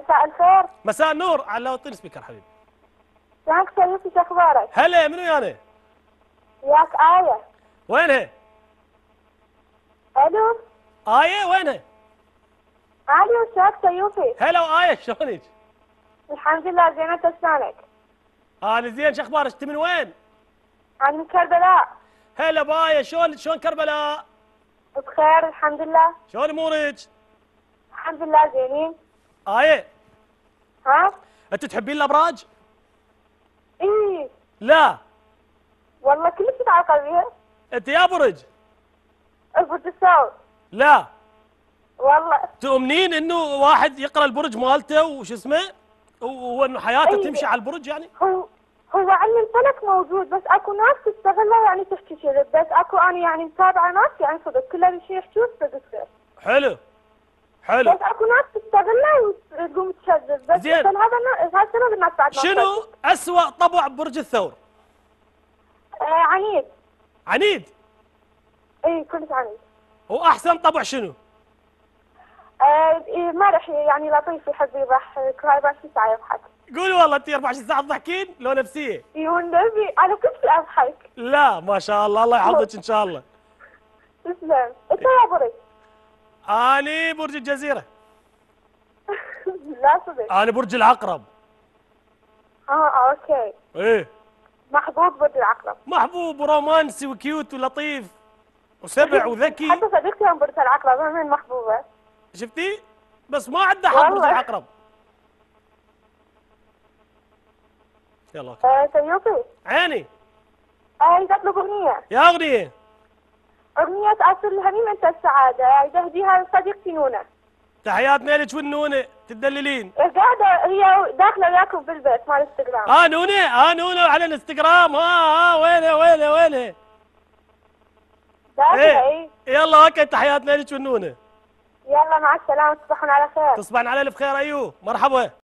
مساء الخير. مساء النور. على وطين سبيكر حبيبي. شلونك سيوفي، شو اخبارك؟ هلا، منو يانا؟ وياك آية. وينها؟ الو. آية وينها؟ الو، شلونك سيوفي؟ هلا وآية، شلونك؟ الحمد لله زين، انت شلونك؟ انا زين، شو اخبارك؟ انت من وين؟ انا من كربلاء. هلا باية، شلون كربلاء؟ بخير الحمد لله. شلون امورك؟ الحمد لله زينين. آية، ها؟ انت تحبين الابراج؟ ايه لا. والله كلش متعلقة بيها. انت يا برج؟ برج الثور. لا. والله تؤمنين انه واحد يقرا البرج مالته وش اسمه؟ وانه حياته أي. تمشي على البرج يعني؟ هو علم الفلك موجود، بس اكو ناس تستغله يعني تحكي كذب، بس اكو انا يعني متابعة ناس يعني صدق كل هذا الشيء يحكوه صدق تصير. حلو بس اكو ناس تستغله وتقوم تكذب، بس زين. عشان هذا السبب الناس بعد ما شنو تصدق. أسوأ طبع برج الثور؟ عنيد. عنيد. اي كلش عنيد. واحسن طبع شنو؟ مرح يعني لطيف، يحب يضحك، هاي 24 ساعة يضحك. قولي والله، انت 24 ساعه تضحكين لو نفسيه؟ اي والنبي انا كل شيء اضحك. لا ما شاء الله، الله يحفظك ان شاء الله. تسلم. انت يا برج؟ اني برج الجزيره. لا صدق. انا برج العقرب. اوكي. ايه. محظوظ برج العقرب. محبوب ورومانسي وكيوت ولطيف وسبع وذكي. حتى صديقتي من برج العقرب هم محبوبة. شفتي؟ بس ما عنده حظ برج والله. العقرب. يلا اوكي. سيوفي. عيني. عايزة اطلب اغنية. يا اغنيه. اغنية اصل الهميم انت السعادة، عايزة اهديها لصديقتي نونة. تحياتنا لك والنونه، تدللين. قاعدة هي داخلة وياكم بالبيت مال الانستغرام. نونه على الانستغرام. وينه داخلة ايه. يلا اوكي، تحياتنا لك والنونه. يلا مع السلامة، تصبحون على خير. تصبحن على الف خير. ايوه مرحبا.